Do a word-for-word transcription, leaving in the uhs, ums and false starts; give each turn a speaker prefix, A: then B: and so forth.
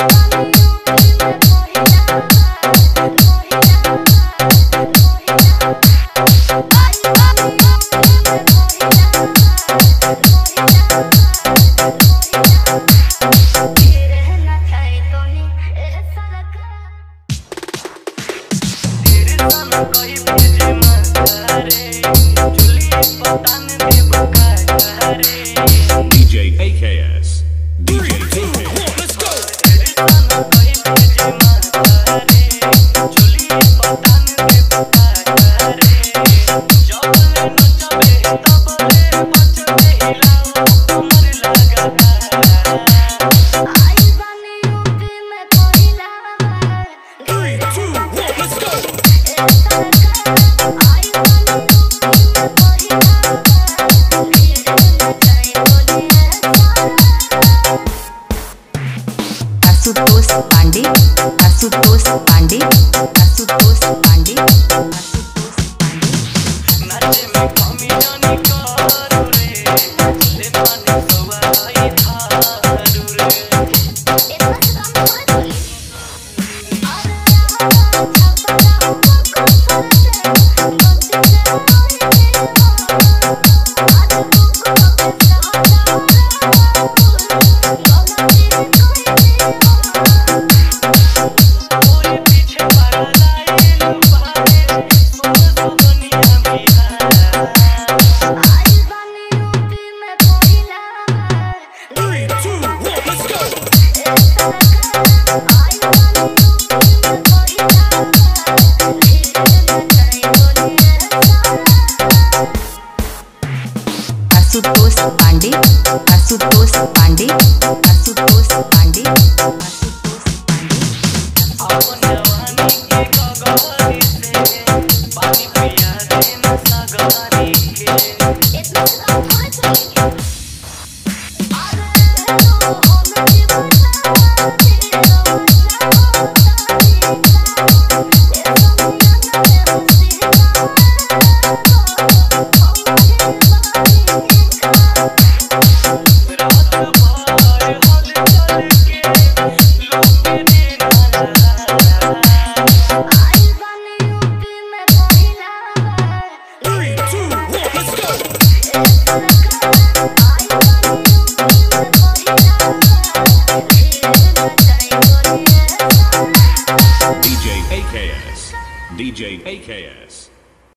A: D J A K S. D J A K S. Let's go. Three, two, one, let's go.
B: Ashutosh Pandey Ashutosh Pandey Ashutosh Pandey Ashutosh Pandey
C: नाचे में कमी जानी करू रे ले माने सवाई थारू रे
B: आशुतोष पांडे आशुतोष पांडे आशुतोष पांडे आशुतोष पांडे
C: अपन जवानी के गगरी से पानी पिया दे न सगरी के इतना सब थोड़ा चाहिए
A: Three, two, one, let's go.